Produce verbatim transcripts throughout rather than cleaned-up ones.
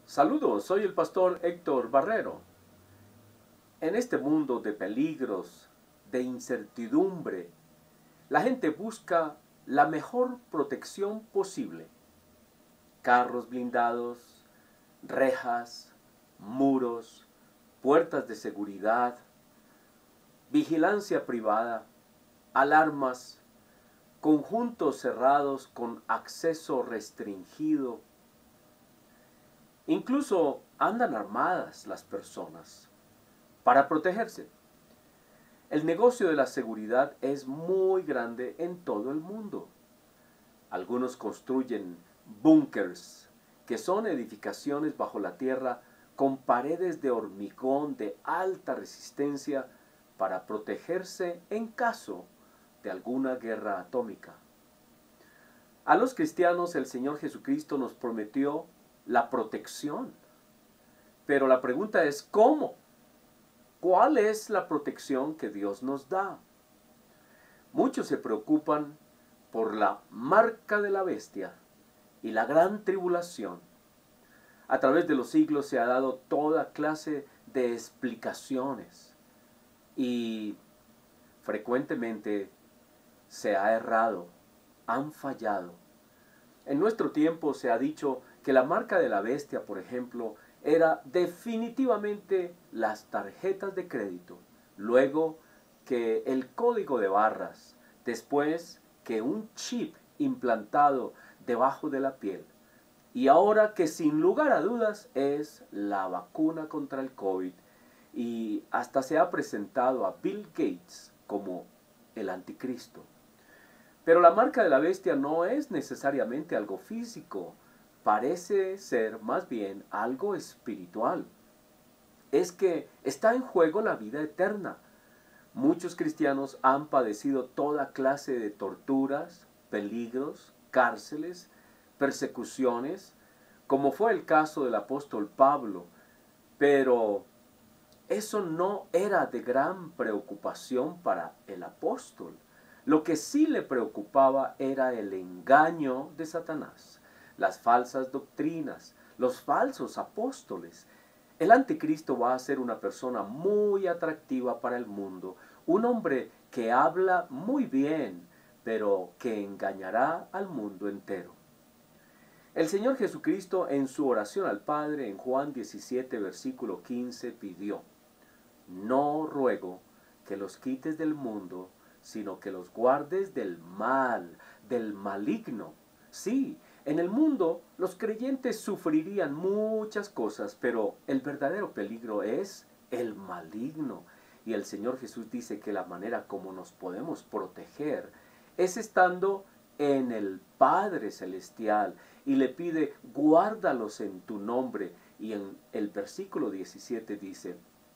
Saludos, soy el pastor Héctor Barrero. En este mundo de peligros, de incertidumbre, la gente busca la mejor protección posible. Carros blindados, rejas, muros, puertas de seguridad, vigilancia privada, alarmas, conjuntos cerrados con acceso restringido. Incluso andan armadas las personas para protegerse. El negocio de la seguridad es muy grande en todo el mundo. Algunos construyen búnkers, que son edificaciones bajo la tierra con paredes de hormigón de alta resistencia para protegerse en caso de alguna guerra atómica. A los cristianos el Señor Jesucristo nos prometió la protección. Pero la pregunta es, ¿cómo? ¿Cuál es la protección que Dios nos da? Muchos se preocupan por la marca de la bestia y la gran tribulación. A través de los siglos se ha dado toda clase de explicaciones y frecuentemente se ha errado, han fallado. En nuestro tiempo se ha dicho que la marca de la bestia, por ejemplo, era definitivamente las tarjetas de crédito, luego que el código de barras, después que un chip implantado debajo de la piel, y ahora que sin lugar a dudas es la vacuna contra el COVID, y hasta se ha presentado a Bill Gates como el anticristo. Pero la marca de la bestia no es necesariamente algo físico, parece ser más bien algo espiritual. Es que está en juego la vida eterna. Muchos cristianos han padecido toda clase de torturas, peligros, cárceles, persecuciones, como fue el caso del apóstol Pablo, pero eso no era de gran preocupación para el apóstol. Lo que sí le preocupaba era el engaño de Satanás, las falsas doctrinas, los falsos apóstoles. El anticristo va a ser una persona muy atractiva para el mundo, un hombre que habla muy bien, pero que engañará al mundo entero. El Señor Jesucristo en su oración al Padre en Juan diecisiete, versículo quince, pidió: no ruego que los quites del mundo, sino que los guardes del mal, del maligno. Sí, en el mundo los creyentes sufrirían muchas cosas, pero el verdadero peligro es el maligno. Y el Señor Jesús dice que la manera como nos podemos proteger es estando en el Padre Celestial, y le pide: guárdalos en tu nombre. Y en el versículo diecisiete dice: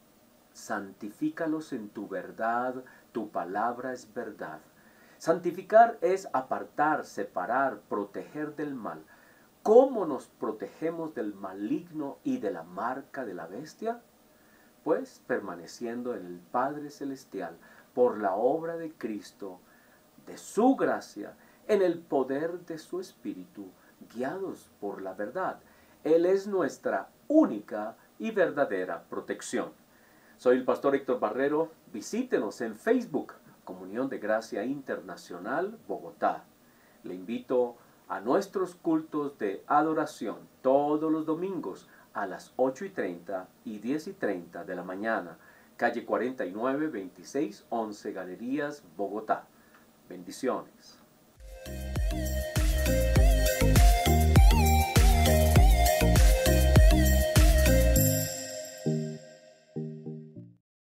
santifícalos en tu verdad, tu palabra es verdad. Santificar es apartar, separar, proteger del mal. ¿Cómo nos protegemos del maligno y de la marca de la bestia? Pues permaneciendo en el Padre Celestial, por la obra de Cristo, de su gracia, en el poder de su Espíritu, guiados por la verdad. Él es nuestra única y verdadera protección. Soy el pastor Héctor Barrero. Visítenos en Facebook, Comunión de Gracia Internacional, Bogotá. Le invito a nuestros cultos de adoración todos los domingos a las ocho y treinta y diez y treinta de la mañana, calle cuarenta y nueve, veintiséis once, Galerías, Bogotá. Bendiciones.